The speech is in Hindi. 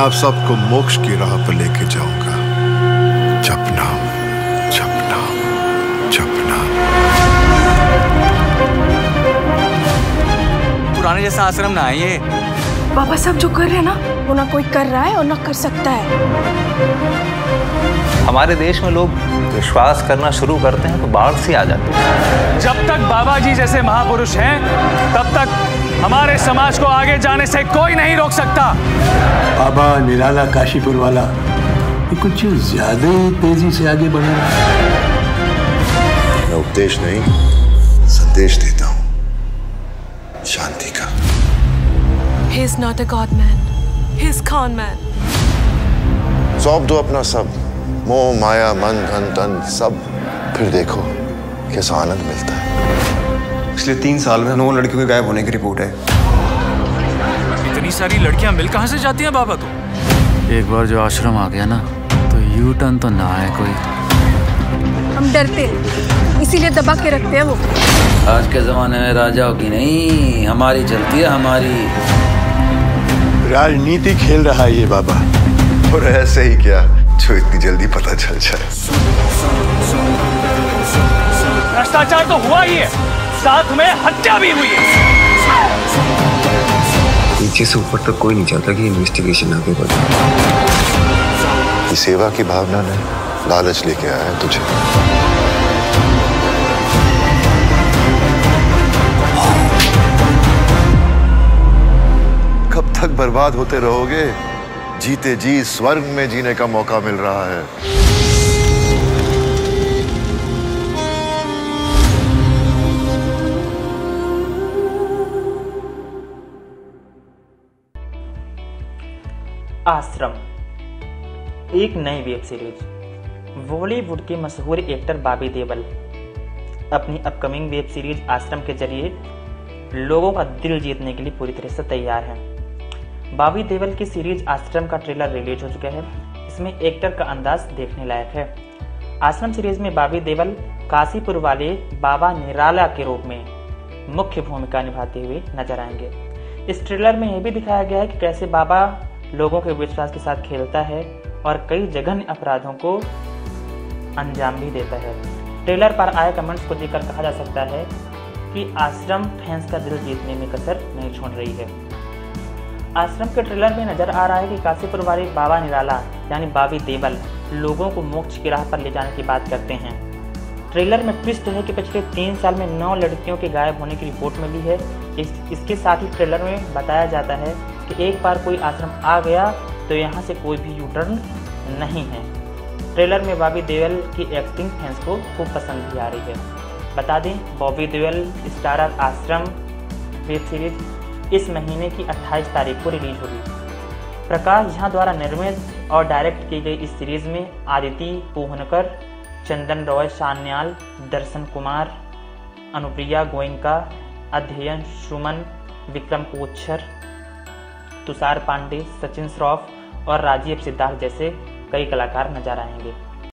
आप सबको मोक्ष की राह पर लेके जाऊंगा। जपना जपना जपना। पुराने जैसा आश्रम ना है ये। बाबा साहब जो कर रहे हैं ना, वो ना कोई कर रहा है और ना कर सकता है। हमारे देश में लोग विश्वास करना शुरू करते हैं तो बाढ़ सी आ जाती है। जब तक बाबा जी जैसे महापुरुष हैं, तब तक हमारे समाज को आगे जाने से कोई नहीं रोक सकता। बाबा निराला काशीपुर वाला ये कुछ ज्यादा ही तेजी से आगे बढ़ रहा है। मैं उपदेश नहीं, संदेश देता हूँ, शांति का। He is not a god man. He is con man. सौंप दो अपना सब, मोह माया मन धन तन सब, फिर देखो कैसा आनंद मिलता है। पिछले 3 साल में 9 लड़कियों के गायब होने की रिपोर्ट है। इतनी सारी लड़कियां मिल कहां से जाती हैं बाबा को? एक बार जो आश्रम आ गया ना, तो यू टर्न तो ना है कोई। हम डरते हैं, इसीलिए दबा के रखते हैं वो। आज के जमाने में राजाओं की नहीं, हमारी चलती है, हमारी। राजनीति खेल रहा है ये बाबा। और ऐसे ही क्या जो इतनी जल्दी पता चल जाए। भ्रष्टाचार तो हुआ ही है, साथ में हत्या भी हुई है। नीचे से ऊपर तक कोई नहीं चाहता कि इन्वेस्टिगेशन आगे बढ़े। ये सेवा की भावना ने लालच लेके आया है तुझे। कब तक बर्बाद होते रहोगे? जीते जी स्वर्ग में जीने का मौका मिल रहा है। आश्रम एक नई वेब सीरीज। बॉलीवुड के मशहूर एक्टर बॉबी देओल अपनी अपकमिंग वेब सीरीज आश्रम के जरिए लोगों का दिल जीतने के लिए पूरी तरह से तैयार हैं। बॉबी देओल की सीरीज आश्रम का ट्रेलर रिलीज हो चुका है। इसमें एक्टर का अंदाज देखने लायक है। आश्रम सीरीज में बॉबी देओल काशीपुर वाले बाबा निराला के रूप में मुख्य भूमिका निभाते हुए नजर आएंगे। इस ट्रेलर में यह भी दिखाया गया है कि कैसे बाबा लोगों के विश्वास के साथ खेलता है और कई जघन्य अपराधों को अंजाम भी देता है। ट्रेलर पर आए कमेंट्स को देखकर कहा जा सकता है कि आश्रम फैंस का दिल जीतने में कसर नहीं छोड़ रही है। आश्रम के ट्रेलर में नजर आ रहा है कि काशीपुर वाले बाबा निराला यानी बॉबी देओल लोगों को मोक्ष की राह पर ले जाने की बात करते हैं। ट्रेलर में ट्विस्ट है कि पिछले 3 साल में 9 लड़कियों के गायब होने की रिपोर्ट मिली है। इसके साथ ही ट्रेलर में बताया जाता है कि एक बार कोई आश्रम आ गया तो यहाँ से कोई भी यू टर्न नहीं है। ट्रेलर में बॉबी देओल की एक्टिंग फैंस को खूब पसंद भी आ रही है। बता दें, Bobby Deol starrer Aashram web series इस महीने की 28 तारीख को रिलीज होगी। प्रकाश झा द्वारा निर्मित और डायरेक्ट की गई इस सीरीज में आदिति पूहनकर, चंदन रॉय सान्याल, दर्शन कुमार, अनुप्रिया गोयनका, अध्ययन सुमन, विक्रम कोच्छर, तुषार पांडे, सचिन श्रॉफ और राजीव सिद्धार्थ जैसे कई कलाकार नजर आएंगे।